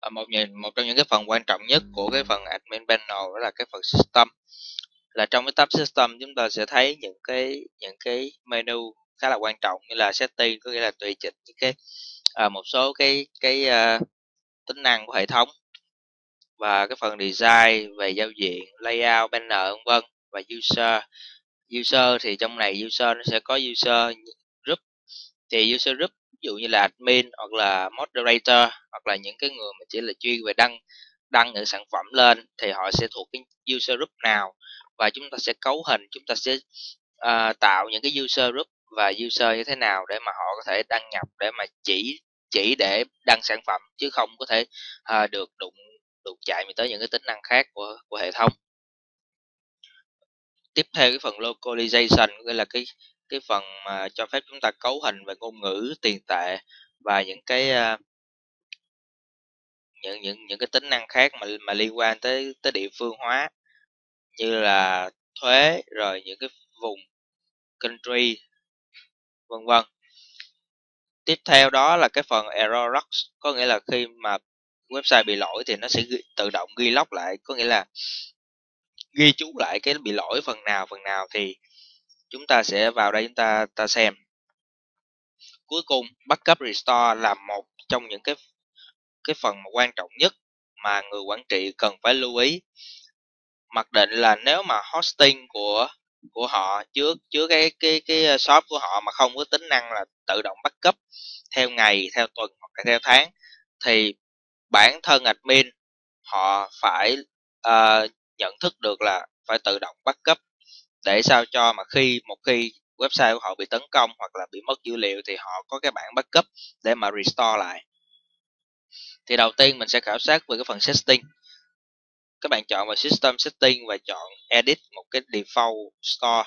Một trong những cái phần quan trọng nhất của cái phần admin panel đó là cái phần system. Là trong cái tab system chúng ta sẽ thấy những cái menu khá là quan trọng, như là setting, có nghĩa là tùy chỉnh những cái một số cái tính năng của hệ thống, và cái phần design về giao diện, layout, banner vân vân, và user thì trong này user nó sẽ có user group. Thì user group ví dụ như là admin hoặc là moderator, hoặc là những cái người mà chỉ là chuyên về đăng đăng những sản phẩm lên, thì họ sẽ thuộc cái user group nào, và chúng ta sẽ cấu hình, chúng ta sẽ tạo những cái user group và user như thế nào để mà họ có thể đăng nhập, để mà chỉ để đăng sản phẩm, chứ không có thể được đụng chạm tới những cái tính năng khác của hệ thống. Tiếp theo cái phần localization, nghĩa là cái phần mà cho phép chúng ta cấu hình về ngôn ngữ, tiền tệ, và những cái những cái tính năng khác mà liên quan tới tới địa phương hóa, như là thuế, rồi những cái vùng country vân vân. Tiếp theo đó là cái phần error log, có nghĩa là khi mà website bị lỗi thì nó sẽ tự động ghi log lại, có nghĩa là ghi chú lại cái bị lỗi phần nào, thì chúng ta sẽ vào đây chúng ta xem. Cuối cùng backup restore là một trong những cái phần mà quan trọng nhất mà người quản trị cần phải lưu ý. Mặc định là nếu mà hosting của họ chứa cái shop của họ mà không có tính năng là tự động backup theo ngày, theo tuần hoặc là theo tháng, thì bản thân admin họ phải nhận thức được là phải tự động backup, để sao cho mà một khi website của họ bị tấn công hoặc là bị mất dữ liệu thì họ có cái bản backup để mà restore lại. Thì đầu tiên mình sẽ khảo sát về cái phần setting. Các bạn chọn vào system setting và chọn edit một cái default store.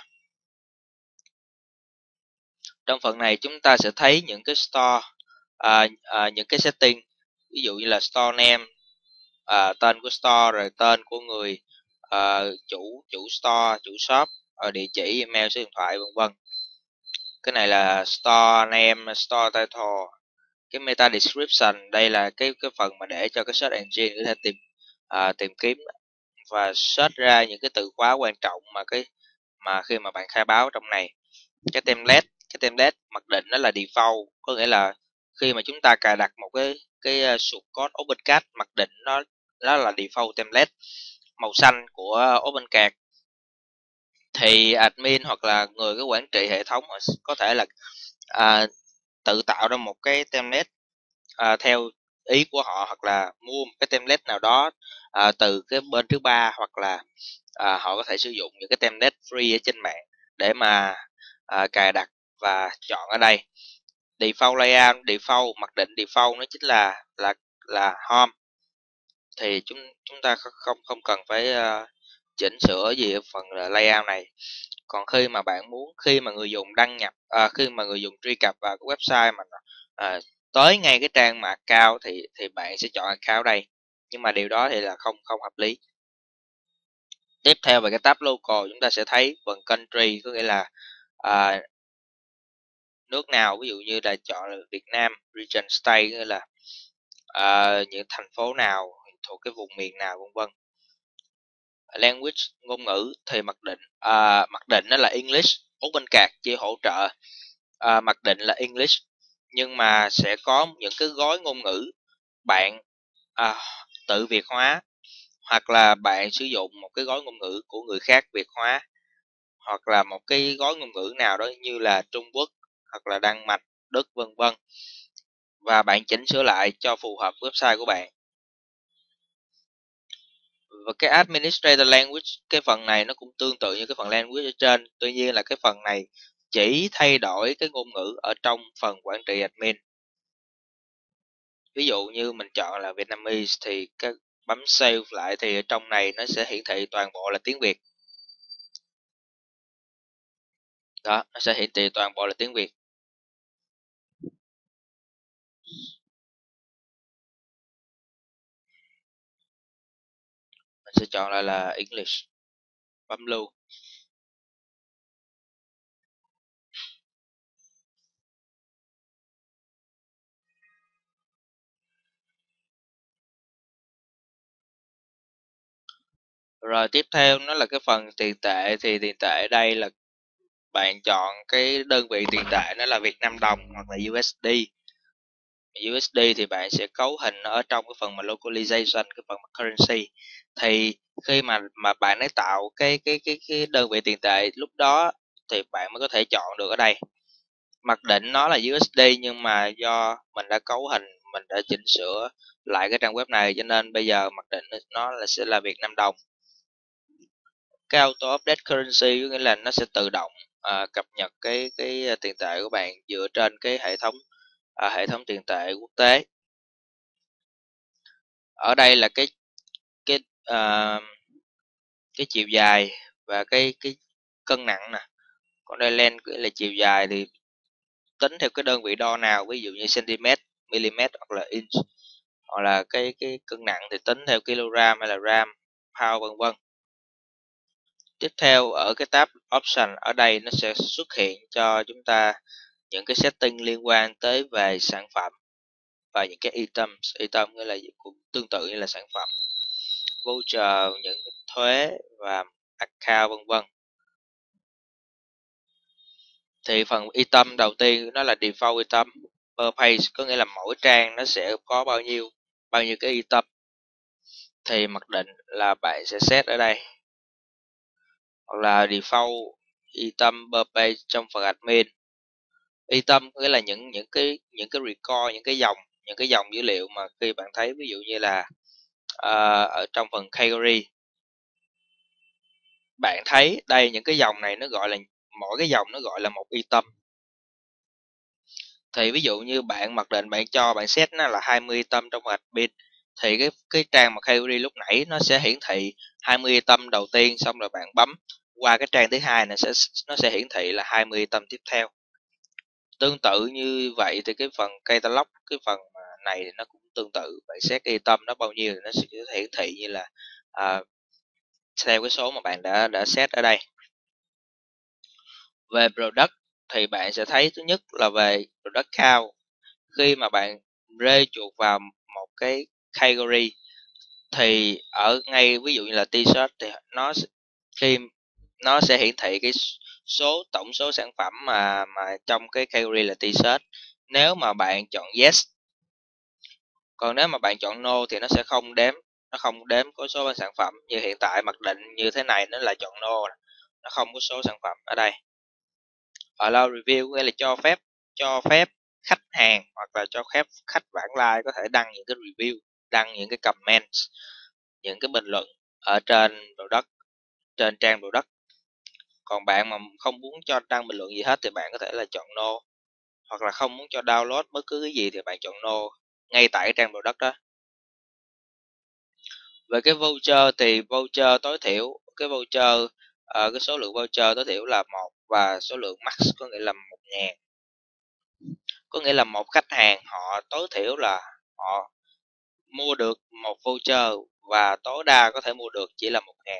Trong phần này chúng ta sẽ thấy những cái store, những cái setting, ví dụ như là store name, tên của store, rồi tên của người chủ store, chủ shop, địa chỉ, email, số điện thoại vân vân. Cái này là store name, store title. Cái meta description, đây là cái phần mà để cho cái search engine có thể tìm kiếm và search ra những cái từ khóa quan trọng mà khi mà bạn khai báo trong này. Cái template mặc định nó là default, có nghĩa là khi mà chúng ta cài đặt một cái source code OpenCAD, mặc định nó là default template màu xanh của OpenCAD. Thì admin hoặc là người cái quản trị hệ thống có thể là tự tạo ra một cái template theo ý của họ, hoặc là mua một cái template nào đó từ cái bên thứ ba, hoặc là họ có thể sử dụng những cái template free ở trên mạng để mà cài đặt và chọn ở đây. Default layout, default mặc định default nó chính là home, thì chúng ta không không cần phải chỉnh sửa gì ở phần layout này. Còn khi mà người dùng đăng nhập, khi mà người dùng truy cập vào cái website mà tới ngay cái trang mà account, thì bạn sẽ chọn account đây, nhưng mà điều đó thì là không không hợp lý. Tiếp theo về cái tab local, chúng ta sẽ thấy phần country, có nghĩa là nước nào, ví dụ như là chọn là Việt Nam, region state, nghĩa là những thành phố nào thuộc cái vùng miền nào vân vân. Language, ngôn ngữ, thì mặc định nó là English. OpenCAD chỉ hỗ trợ mặc định là English, nhưng mà sẽ có những cái gói ngôn ngữ bạn tự Việt hóa, hoặc là bạn sử dụng một cái gói ngôn ngữ của người khác Việt hóa, hoặc là một cái gói ngôn ngữ nào đó như là Trung Quốc hoặc là Đan Mạch, Đức vân vân, và bạn chỉnh sửa lại cho phù hợp website của bạn. Và cái administrator language, cái phần này nó cũng tương tự như cái phần language ở trên, tuy nhiên là cái phần này chỉ thay đổi cái ngôn ngữ ở trong phần quản trị admin. Ví dụ như mình chọn là Vietnamese thì bấm save lại, thì ở trong này nó sẽ hiển thị toàn bộ là tiếng Việt. Đó, nó sẽ hiển thị toàn bộ là tiếng Việt. Mình sẽ chọn lại là English, bấm lưu. Rồi tiếp theo nó là cái phần tiền tệ, thì tiền tệ ở đây là bạn chọn cái đơn vị tiền tệ nó là Việt Nam đồng hoặc là USD. USD thì bạn sẽ cấu hình ở trong cái phần mà localization, cái phần mà currency. Thì khi mà bạn ấy tạo cái đơn vị tiền tệ, lúc đó thì bạn mới có thể chọn được ở đây. Mặc định nó là USD nhưng mà do mình đã cấu hình, mình đã chỉnh sửa lại cái trang web này, cho nên bây giờ mặc định nó sẽ là Việt Nam đồng. Cái auto update currency có nghĩa là nó sẽ tự động cập nhật cái tiền tệ của bạn dựa trên cái hệ thống tiền tệ quốc tế. Ở đây là cái à, cái chiều dài và cái cân nặng nè. Còn đây length là chiều dài thì tính theo cái đơn vị đo nào, ví dụ như cm, mm hoặc là inch, hoặc là cái cân nặng thì tính theo kg hay là gram, pound, vân vân. Tiếp theo ở cái tab option, ở đây nó sẽ xuất hiện cho chúng ta những cái setting liên quan tới về sản phẩm và những cái item nghĩa là cũng tương tự như là sản phẩm, voucher, những thuế và account, vân vân. Thì phần item đầu tiên nó là default item per page, có nghĩa là mỗi trang nó sẽ có bao nhiêu cái item. Thì mặc định là bạn sẽ set ở đây, hoặc là default item per page trong phần admin. Item nghĩa là những cái record, những cái dòng dữ liệu mà khi bạn thấy, ví dụ như là ở trong phần category, bạn thấy đây những cái dòng này nó gọi là, mỗi cái dòng nó gọi là một item. Thì ví dụ như bạn mặc định bạn set nó là 20 item trong admin, thì cái trang mà category lúc nãy nó sẽ hiển thị 20 item đầu tiên, xong rồi bạn bấm qua cái trang thứ hai này nó sẽ hiển thị là 20 item tiếp theo. Tương tự như vậy thì cái phần catalog, cái phần này thì nó cũng tương tự, bạn set item nó bao nhiêu thì nó sẽ hiển thị như là à, theo cái số mà bạn đã set ở đây. Về product thì bạn sẽ thấy thứ nhất là về product count. Khi mà bạn rê chuột vào một cái category thì ở ngay ví dụ như là t-shirt thì khi nó sẽ hiển thị cái tổng số sản phẩm mà trong cái category là t-shirt nếu mà bạn chọn yes. Còn nếu mà bạn chọn no thì nó không đếm có số sản phẩm. Như hiện tại mặc định như thế này nó là chọn no, nó không có số sản phẩm ở đây. Allow review nghĩa là cho phép khách hàng hoặc là cho phép khách vãng lai có thể đăng những cái review, đăng những cái comment, những cái bình luận ở trên product, trên trang product. Còn bạn mà không muốn cho đăng bình luận gì hết thì bạn có thể là chọn no, hoặc là không muốn cho download bất cứ cái gì thì bạn chọn no ngay tại cái trang product đó. Về cái voucher thì voucher tối thiểu, cái voucher cái số lượng voucher tối thiểu là 1 và số lượng max có nghĩa là 1.000. Có nghĩa là một khách hàng họ tối thiểu là họ mua được một voucher và tối đa có thể mua được chỉ là 1.000,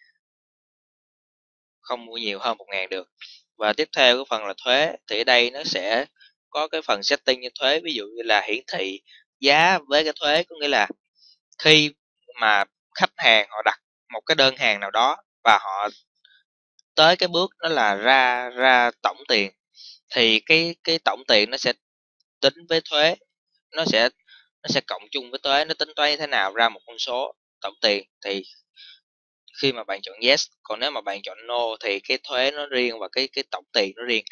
không mua nhiều hơn 1.000 được. Và tiếp theo cái phần là thuế, thì ở đây nó sẽ có cái phần setting như thuế, ví dụ như là hiển thị giá với cái thuế, có nghĩa là khi mà khách hàng họ đặt một cái đơn hàng nào đó và họ tới cái bước đó là ra tổng tiền, thì cái tổng tiền nó sẽ tính với thuế, nó sẽ nó sẽ cộng chung với thuế, nó tính toán như thế nào ra một con số tổng tiền. Thì khi mà bạn chọn yes, còn nếu mà bạn chọn no thì cái thuế nó riêng và cái tổng tiền nó riêng.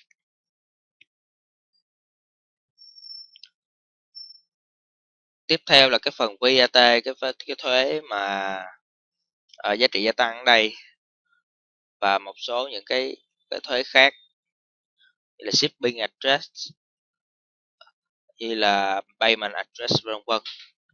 Tiếp theo là cái phần VAT, cái thuế mà giá trị gia tăng ở đây, và một số những cái thuế khác như là shipping address, như là payment address, vân vân.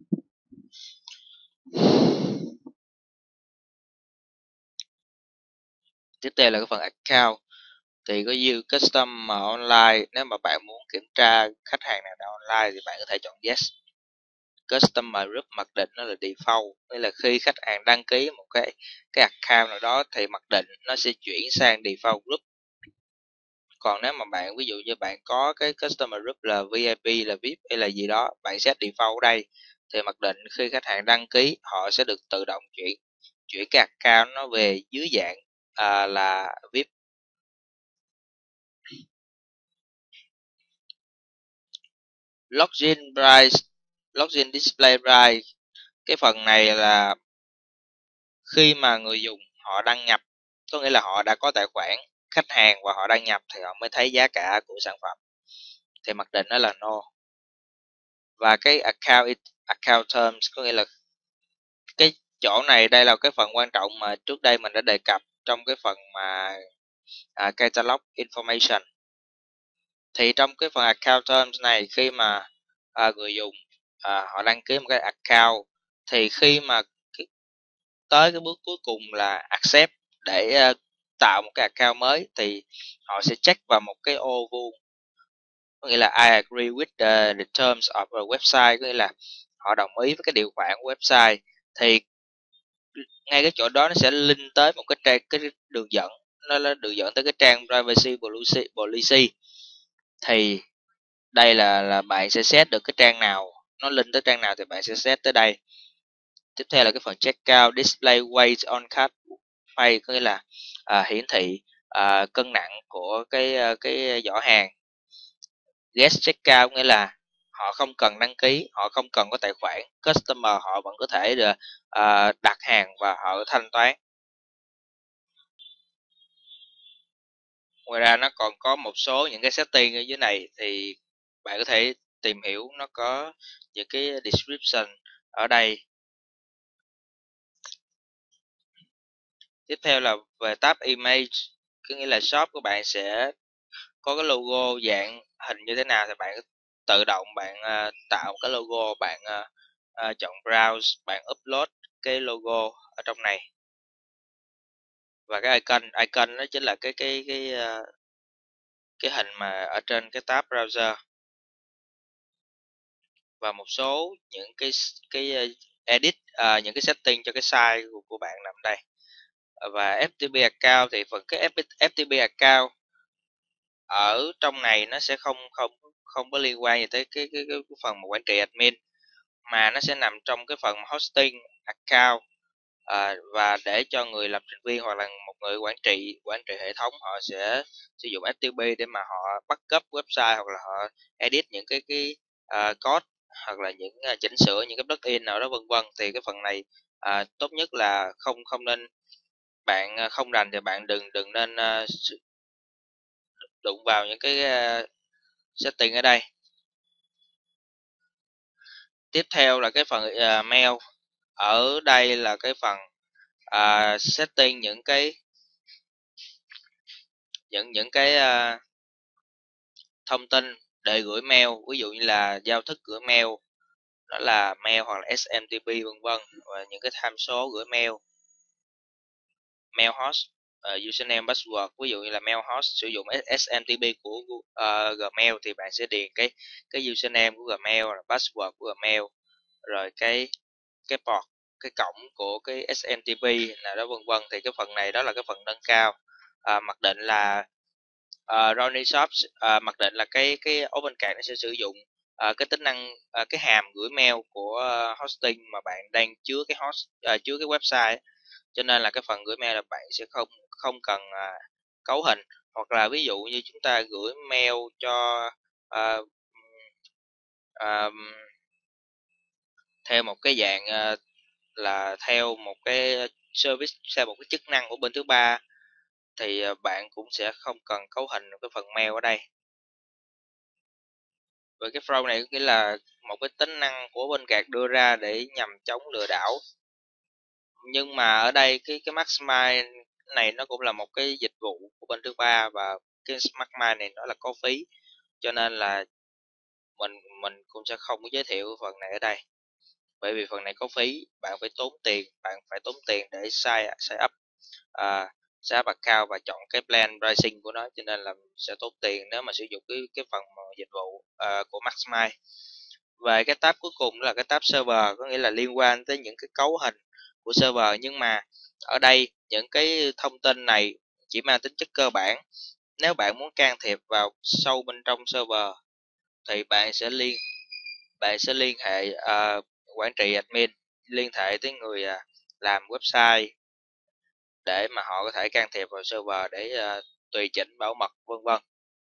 Tiếp theo là cái phần account, thì có view customer online, nếu mà bạn muốn kiểm tra khách hàng nào đã online thì bạn có thể chọn yes. Customer group mặc định nó là default, nghĩa là khi khách hàng đăng ký một cái account nào đó thì mặc định nó sẽ chuyển sang default group. Còn nếu mà bạn ví dụ như bạn có cái customer group là VIP, là VIP hay là gì đó, bạn set default ở đây thì mặc định khi khách hàng đăng ký họ sẽ được tự động chuyển chuyển cái account nó về dưới dạng là VIP. Login price, login display price, cái phần này là khi mà người dùng họ đăng nhập, có nghĩa là họ đã có tài khoản khách hàng và họ đăng nhập thì họ mới thấy giá cả của sản phẩm, thì mặc định đó là no. Và cái account terms, có nghĩa là cái chỗ này đây là cái phần quan trọng mà trước đây mình đã đề cập trong cái phần mà catalog information. Thì trong cái phần account terms này, khi mà người dùng họ đăng ký một cái account, thì khi mà tới cái bước cuối cùng là accept để tạo một cái account mới, thì họ sẽ check vào một cái ô vuông, có nghĩa là I agree with the terms of a website, có nghĩa là họ đồng ý với cái điều khoản của website. Thì ngay cái chỗ đó nó sẽ link tới một cái đường dẫn, nó là đường dẫn tới cái trang privacy policy. Thì đây là bạn sẽ set được cái trang nào, nó link tới trang nào thì bạn sẽ set tới đây. Tiếp theo là cái phần checkout display weight on card pay, có nghĩa là hiển thị cân nặng của cái giỏ hàng. Guest checkout nghĩa là họ không cần đăng ký, họ không cần có tài khoản, customer họ vẫn có thể được đặt hàng và họ thanh toán. Ngoài ra nó còn có một số những cái setting ở dưới này thì bạn có thể tìm hiểu, nó có những cái description ở đây. Tiếp theo là về tab image, có nghĩa là shop của bạn sẽ có cái logo dạng hình như thế nào thì bạn tự động bạn tạo cái logo, bạn chọn browse, bạn upload cái logo ở trong này. Và cái icon đó chính là cái hình mà ở trên cái tab browser. Và một số những cái edit, những cái setting cho cái size của bạn nằm đây. Và FTP account thì phần cái FTP account ở trong này nó sẽ không có liên quan gì tới cái phần mà quản trị admin, mà nó sẽ nằm trong cái phần hosting account. Và để cho người lập trình viên hoặc là một người quản trị hệ thống, họ sẽ sử dụng FTP để mà họ backup website, hoặc là họ edit những cái code, hoặc là những chỉnh sửa những cái plugin nào đó vân vân. Thì cái phần này tốt nhất là không nên, bạn không rành thì bạn đừng nên đụng vào những cái setting ở đây. Tiếp theo là cái phần mail. Ở đây là cái phần setting những cái thông tin để gửi mail, ví dụ như là giao thức gửi mail, đó là mail hoặc là SMTP vân vân, và những cái tham số gửi mail, mail host, username password. Ví dụ như là mail host sử dụng SMTP của Gmail thì bạn sẽ điền cái username của Gmail, là password của Gmail, rồi cái port, cái cổng của cái SMTP là đó vân vân. Thì cái phần này đó là cái phần nâng cao. Mặc định là Ronnie Shops mặc định là cái OpenCard nó sẽ sử dụng cái tính năng cái hàm gửi mail của hosting mà bạn đang chứa cái chứa cái website, cho nên là cái phần gửi mail là bạn sẽ không cần cấu hình. Hoặc là ví dụ như chúng ta gửi mail cho uh, uh, theo một cái dạng là theo một cái service, theo một cái chức năng của bên thứ ba, thì bạn cũng sẽ không cần cấu hình cái phần mail ở đây. Với cái fraud này nghĩa là một cái tính năng của bên card đưa ra để nhằm chống lừa đảo. Nhưng mà ở đây cái Maximize này nó cũng là một cái dịch vụ của bên thứ ba, và cái Maximize này nó là có phí, cho nên là mình cũng sẽ không có giới thiệu phần này ở đây. Bởi vì phần này có phí, bạn phải tốn tiền để sign up sign up account và chọn cái plan pricing của nó, cho nên là sẽ tốn tiền nếu mà sử dụng cái phần dịch vụ của Maximize. Về cái tab cuối cùng đó là cái tab server, có nghĩa là liên quan tới những cái cấu hình của server. Nhưng mà ở đây những cái thông tin này chỉ mang tính chất cơ bản. Nếu bạn muốn can thiệp vào sâu bên trong server thì bạn sẽ liên hệ quản trị admin, liên hệ tới người làm website để mà họ có thể can thiệp vào server để tùy chỉnh bảo mật vân vân.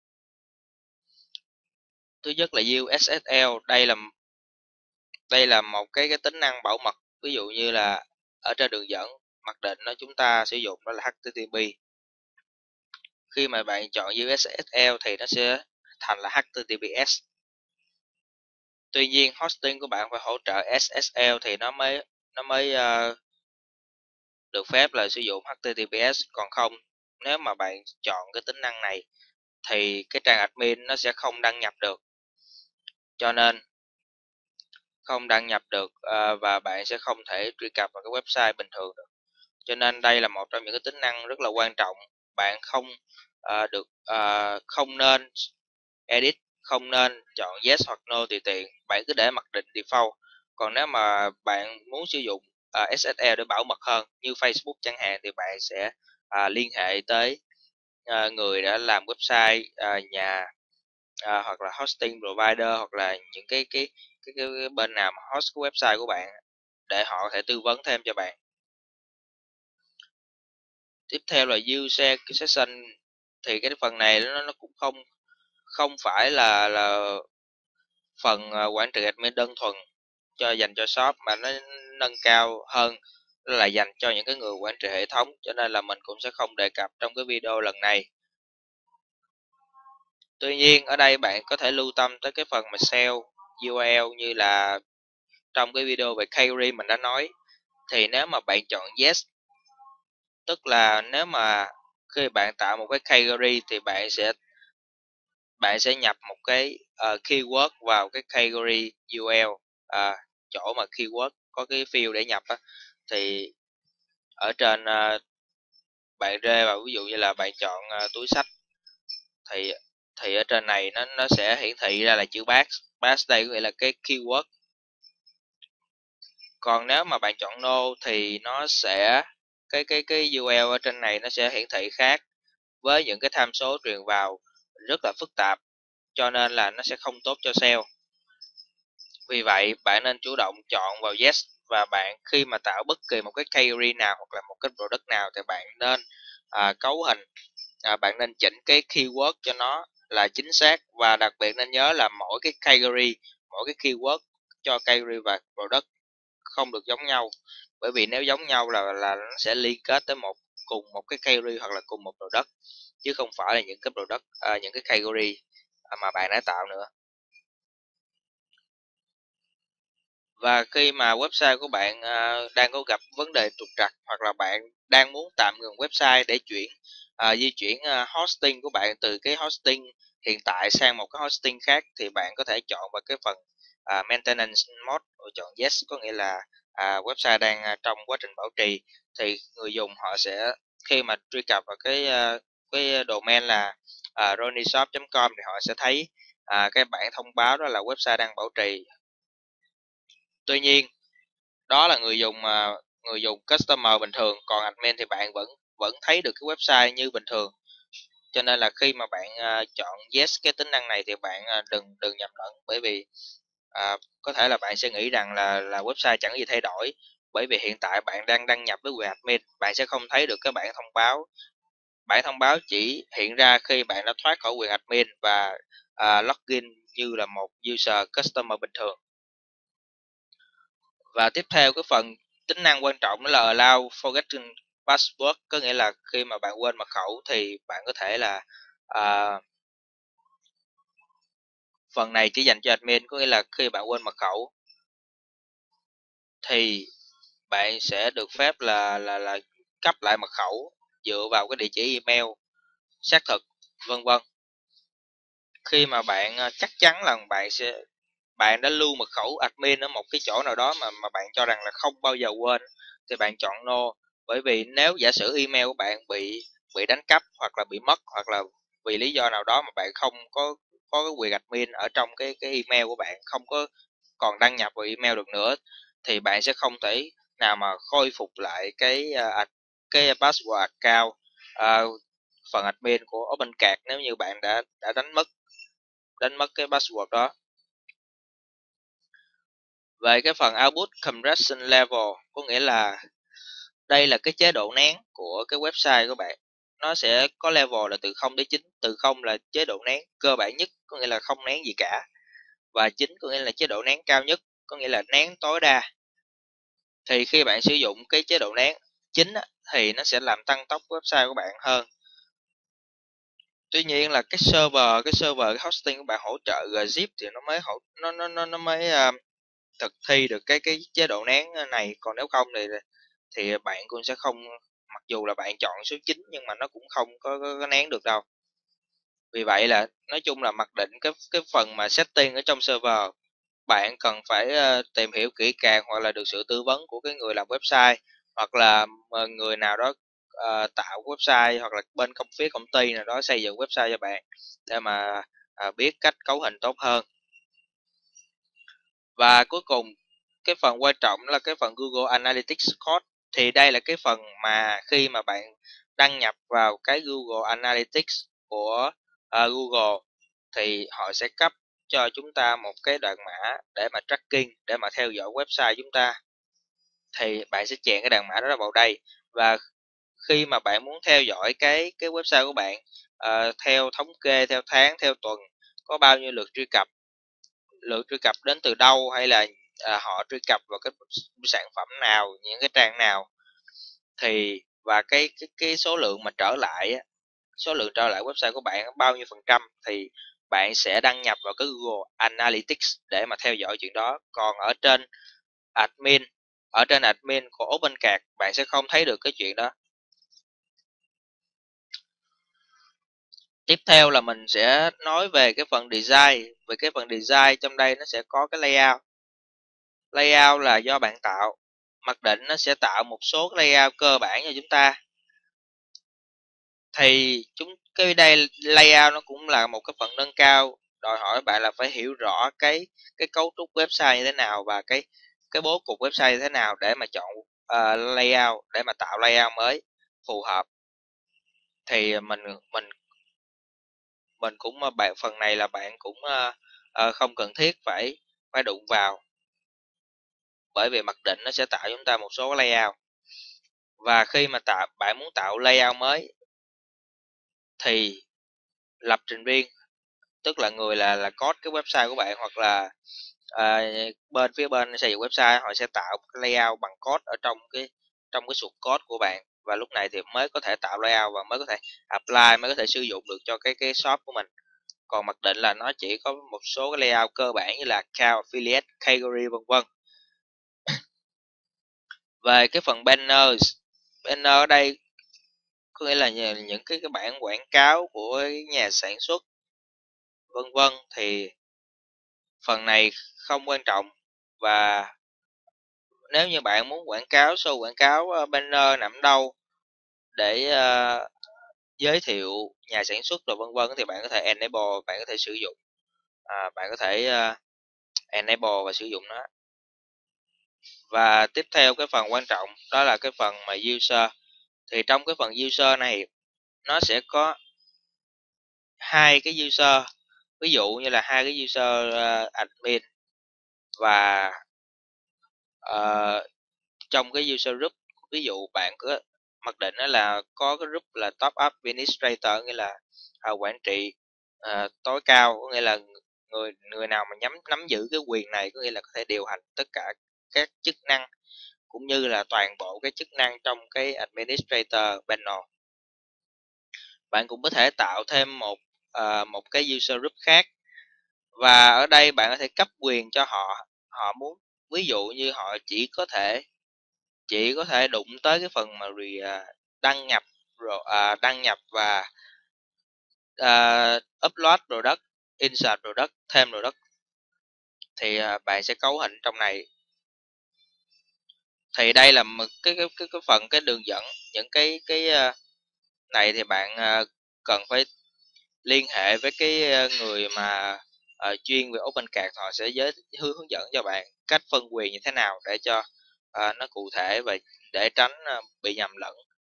Thứ nhất là USSL, đây là một cái tính năng bảo mật, ví dụ như là ở trên đường dẫn mặc định nó chúng ta sử dụng đó là HTTP. Khi mà bạn chọn USSL thì nó sẽ thành là HTTPS. Tuy nhiên hosting của bạn phải hỗ trợ SSL thì nó mới được phép là sử dụng HTTPS, còn không nếu mà bạn chọn cái tính năng này thì cái trang admin nó sẽ không đăng nhập được, cho nên không đăng nhập được và bạn sẽ không thể truy cập vào cái website bình thường được. Cho nên đây là một trong những cái tính năng rất là quan trọng. Bạn không nên edit, không nên chọn yes hoặc no tùy tiện, bạn cứ để mặc định default. Còn nếu mà bạn muốn sử dụng SSL để bảo mật hơn như Facebook chẳng hạn thì bạn sẽ liên hệ tới người đã làm website, nhà hoặc là hosting provider, hoặc là những cái bên nào mà host cái website của bạn để họ có thể tư vấn thêm cho bạn. Tiếp theo là user session, thì cái phần này nó cũng không không phải là phần quản trị admin đơn thuần dành cho shop, mà nó nâng cao hơn là dành cho những cái người quản trị hệ thống, cho nên là mình cũng sẽ không đề cập trong cái video lần này. Tuy nhiên ở đây bạn có thể lưu tâm tới cái phần mà SEO URL, như là trong cái video về category mình đã nói. Thì nếu mà bạn chọn yes, tức là nếu mà khi bạn tạo một cái category thì bạn sẽ nhập một cái keyword vào cái category URL, chỗ mà keyword có cái field để nhập á, thì ở trên bạn rê vào, ví dụ như là bạn chọn túi xách, thì ở trên này nó sẽ hiển thị ra là chữ bass đây có nghĩa là cái keyword. Còn nếu mà bạn chọn no thì nó sẽ cái URL ở trên này nó sẽ hiển thị khác, với những cái tham số truyền vào rất là phức tạp, cho nên là nó sẽ không tốt cho SEO. Vì vậy bạn nên chủ động chọn vào yes, và bạn khi mà tạo bất kỳ một cái category nào hoặc là một cái product nào thì bạn nên cấu hình, bạn nên chỉnh cái keyword cho nó là chính xác, và đặc biệt nên nhớ là mỗi cái category, mỗi cái keyword cho category và product không được giống nhau, bởi vì nếu giống nhau là nó sẽ liên kết tới cùng một cái category hoặc là cùng một product, chứ không phải là những cái product, những cái category mà bạn đã tạo nữa. Và khi mà website của bạn đang có gặp vấn đề trục trặc, hoặc là bạn đang muốn tạm ngừng website để di chuyển hosting của bạn từ cái hosting hiện tại sang một cái hosting khác, thì bạn có thể chọn vào cái phần maintenance mode và chọn yes, có nghĩa là website đang trong quá trình bảo trì. Thì người dùng họ sẽ khi mà truy cập vào cái domain là ronnyshop.com thì họ sẽ thấy cái bảng thông báo đó là website đang bảo trì. Tuy nhiên đó là người dùng customer bình thường, còn admin thì bạn vẫn vẫn thấy được cái website như bình thường. Cho nên là khi mà bạn chọn yes cái tính năng này thì bạn đừng đừng nhầm lẫn, bởi vì có thể là bạn sẽ nghĩ rằng là website chẳng gì thay đổi, bởi vì hiện tại bạn đang đăng nhập với quyền admin, bạn sẽ không thấy được cái bảng thông báo. Bảng thông báo chỉ hiện ra khi bạn đã thoát khỏi quyền admin và login như là một user customer bình thường. Và tiếp theo cái phần tính năng quan trọng đó là allow forgetting password, có nghĩa là khi mà bạn quên mật khẩu thì bạn có thể là à, phần này chỉ dành cho admin, có nghĩa là khi bạn quên mật khẩu thì bạn sẽ được phép là cấp lại mật khẩu dựa vào cái địa chỉ email xác thực vân vân. Khi mà bạn chắc chắn là bạn đã lưu mật khẩu admin ở một cái chỗ nào đó mà bạn cho rằng là không bao giờ quên, thì bạn chọn no. Bởi vì nếu giả sử email của bạn bị đánh cắp, hoặc là bị mất, hoặc là vì lý do nào đó mà bạn không có cái quyền admin ở trong cái email của bạn, không có còn đăng nhập vào email được nữa, thì bạn sẽ không thể nào mà khôi phục lại cái password account, phần admin của OpenCard, nếu như bạn đã đánh mất cái password đó. Về cái phần output compression level, có nghĩa là Đây là cái chế độ nén của cái website của bạn. Nó sẽ có level là từ 0 đến 9. Từ 0 là chế độ nén cơ bản nhất, có nghĩa là không nén gì cả. Và 9 có nghĩa là chế độ nén cao nhất, có nghĩa là nén tối đa. Thì khi bạn sử dụng cái chế độ nén 9 á, thì nó sẽ làm tăng tốc website của bạn hơn. Tuy nhiên là cái hosting của bạn hỗ trợ Gzip thì nó mới nó mới thực thi được cái chế độ nén này, còn nếu không thì bạn cũng sẽ không, mặc dù là bạn chọn số 9 nhưng mà nó cũng không có nén được đâu. Vì vậy là nói chung là mặc định cái phần mà setting ở trong server, bạn cần phải tìm hiểu kỹ càng, hoặc là được sự tư vấn của cái người làm website, hoặc là người nào đó tạo website, hoặc là bên phía công ty nào đó xây dựng website cho bạn, để mà biết cách cấu hình tốt hơn. Và cuối cùng, cái phần quan trọng là cái phần Google Analytics Code. Thì đây là cái phần mà khi mà bạn đăng nhập vào cái Google Analytics của Google, thì họ sẽ cấp cho chúng ta một cái đoạn mã để mà tracking, để mà theo dõi website chúng ta. Thì bạn sẽ chèn cái đoạn mã đó vào đây, và khi mà bạn muốn theo dõi cái website của bạn theo thống kê, theo tháng, theo tuần, có bao nhiêu lượt truy cập đến từ đâu, hay là họ truy cập vào cái sản phẩm nào, những cái trang nào, thì và cái số lượng mà trở lại á, số lượng trở lại website của bạn bao nhiêu phần trăm, thì bạn sẽ đăng nhập vào cái Google Analytics để mà theo dõi chuyện đó. Còn admin ở trên admin của OpenCart, bạn sẽ không thấy được cái chuyện đó. Tiếp theo là mình sẽ nói về cái phần design. Về cái phần design trong đây nó sẽ có cái layout. Layout là do bạn tạo. Mặc định nó sẽ tạo một số layout cơ bản cho chúng ta. Thì cái đây layout nó cũng là một cái phần nâng cao, đòi hỏi bạn là phải hiểu rõ cái cấu trúc website như thế nào, và cái bố cục website như thế nào, để mà chọn layout, để mà tạo layout mới phù hợp. Thì mình cũng phần này là bạn cũng không cần thiết phải phải đụng vào, bởi vì mặc định nó sẽ tạo chúng ta một số layout. Và khi mà bạn muốn tạo layout mới thì lập trình viên, tức là người là code cái website của bạn, hoặc là phía bên xây dựng website, họ sẽ tạo cái layout bằng code ở trong cái source code của bạn, và lúc này thì mới có thể tạo layout, và mới có thể apply, mới có thể sử dụng được cho cái shop của mình. Còn mặc định là nó chỉ có một số cái layout cơ bản như là account, affiliate, category, vân vân. Về cái phần banner ở đây có nghĩa là những cái bản quảng cáo của nhà sản xuất, vân vân, thì phần này không quan trọng. Và nếu như bạn muốn show quảng cáo banner nằm đâu để giới thiệu nhà sản xuất rồi vân vân, thì bạn có thể enable, bạn có thể sử dụng, bạn có thể enable và sử dụng nó. Và tiếp theo cái phần quan trọng đó là cái phần mà user. Thì trong cái phần user này nó sẽ có hai cái user, ví dụ như là hai cái user admin, và trong cái user group, ví dụ bạn có mặc định đó là có cái group là top up administrator, nghĩa là quản trị tối cao, có nghĩa là người người nào mà nắm giữ cái quyền này, có nghĩa là có thể điều hành tất cả các chức năng, cũng như là toàn bộ cái chức năng trong cái administrator panel. Bạn cũng có thể tạo thêm một cái user group khác, và ở đây bạn có thể cấp quyền cho họ. Họ muốn, ví dụ như họ chỉ có thể đụng tới cái phần mà đăng nhập, rồi đăng nhập và upload product, insert product, thêm product, thì bạn sẽ cấu hình trong này. Thì đây là một cái phần cái đường dẫn. Những cái này thì bạn cần phải liên hệ với cái người mà chuyên về OpenCart, họ sẽ hướng dẫn cho bạn cách phân quyền như thế nào để cho nó cụ thể, và để tránh bị nhầm lẫn.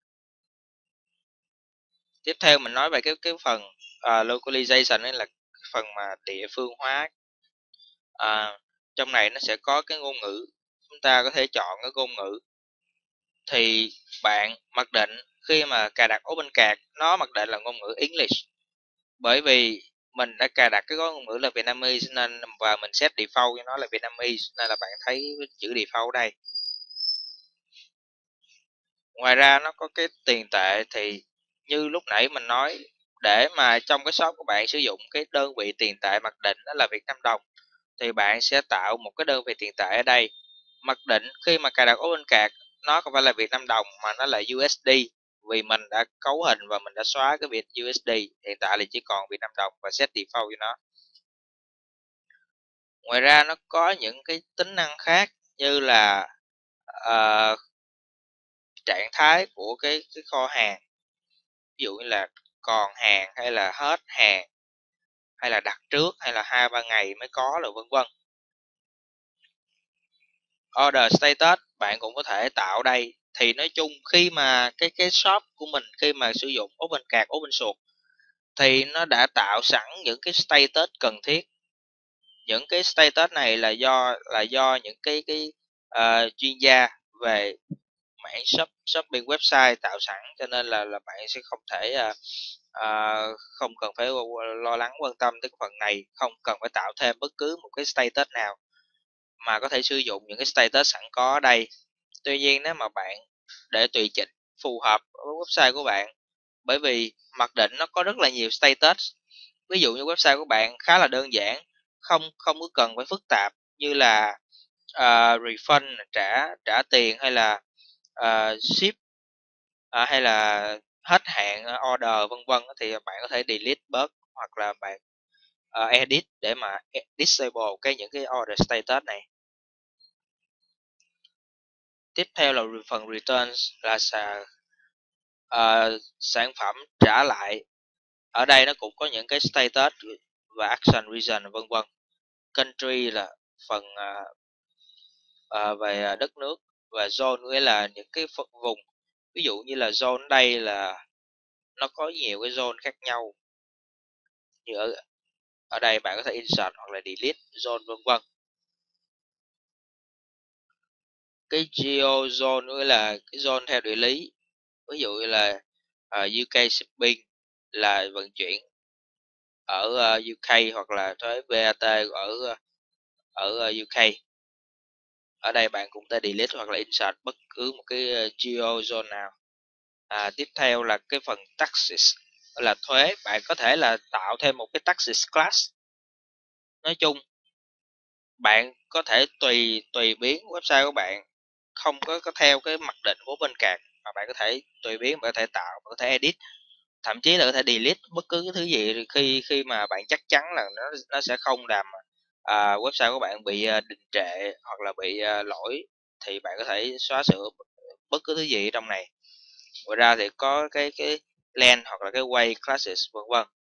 Tiếp theo mình nói về cái phần localization, ấy là cái phần mà địa phương hóa. Trong này nó sẽ có cái ngôn ngữ, chúng ta có thể chọn cái ngôn ngữ. thì bạn mặc định khi mà cài đặt OpenCAD nó mặc định là ngôn ngữ English, bởi vì mình đã cài đặt cái gói ngôn ngữ là Vietnamese nên và mình set default cho nó là Vietnamese nên là bạn thấy chữ default ở đây. Ngoài ra nó có cái tiền tệ thì như lúc nãy mình nói, để mà trong cái shop của bạn sử dụng cái đơn vị tiền tệ mặc định đó là Việt Nam đồng, thì bạn sẽ tạo một cái đơn vị tiền tệ ở đây mặc định khi mà cài đặt OpenCAD nó không phải là Việt Nam đồng mà nó là USD, vì mình đã cấu hình và mình đã xóa cái việc USD, hiện tại là chỉ còn Việt Nam đồng và set default cho nó. Ngoài ra nó có những cái tính năng khác như là trạng thái của cái kho hàng, ví dụ như là còn hàng hay là hết hàng, hay là đặt trước hay là 2-3 ngày mới có, là vân vân. Order status bạn cũng có thể tạo đây. Thì nói chung khi mà cái shop của mình khi mà sử dụng OpenCAD OpenSource thì nó đã tạo sẵn những cái status cần thiết. Những cái status này là do những cái chuyên gia về mảng shopping website tạo sẵn, cho nên là bạn sẽ không thể không cần phải lo lắng quan tâm tới cái phần này, không cần phải tạo thêm bất cứ một cái status nào mà có thể sử dụng những cái status sẵn có ở đây. Tuy nhiên nếu mà bạn để tùy chỉnh phù hợp với website của bạn, bởi vì mặc định nó có rất là nhiều status. Ví dụ như website của bạn khá là đơn giản, không không có cần phải phức tạp như là refund trả trả tiền, hay là ship, hay là hết hạn order vân vân, thì bạn có thể delete bớt hoặc là bạn edit để mà disable những cái order status này. Tiếp theo là phần returns, là sản phẩm trả lại. Ở đây nó cũng có những cái status và action region vân vân. Country là phần về đất nước, và zone nghĩa là những cái vùng. Ví dụ như là zone đây là nó có nhiều cái zone khác nhau, như ở đây bạn có thể insert hoặc là delete zone vân vân. Cái geo zone nghĩa là cái zone theo địa lý, ví dụ như là UK shipping là vận chuyển ở UK, hoặc là thuế VAT ở UK. Ở đây bạn cũng có thể delete hoặc là insert bất cứ một cái geo zone nào. Tiếp theo là cái phần taxes là thuế, bạn có thể là tạo thêm một cái taxes class. Nói chung bạn có thể tùy biến website của bạn, không có theo cái mặc định của bên card, mà bạn có thể tùy biến, bạn có thể tạo, bạn có thể edit, thậm chí là có thể delete bất cứ cái thứ gì khi khi mà bạn chắc chắn là nó sẽ không làm website của bạn bị đình trệ hoặc là bị lỗi, thì bạn có thể xóa sửa bất cứ thứ gì ở trong này. Ngoài ra thì có cái length hoặc là cái weight classes vân vân.